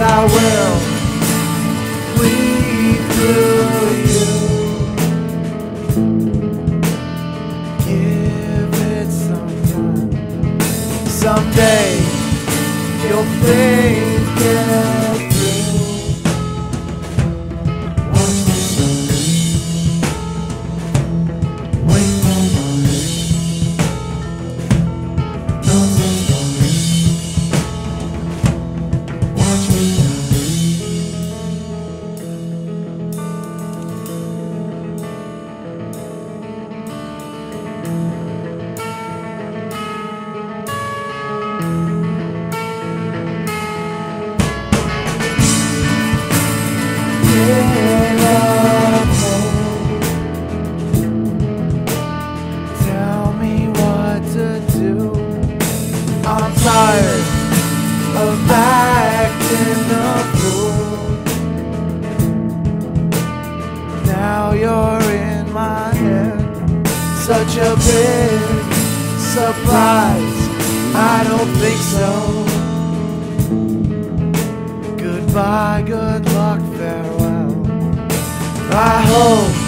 I will bleed through you. Give it some time. Someday you'll think it through. Watch the sun. Wait for me. Nonsense story. Watch me tell me what to do. I'm tired of acting the fool. Now you're in my head, such a big surprise. I don't think so. Goodbye, good luck, farewell. I hope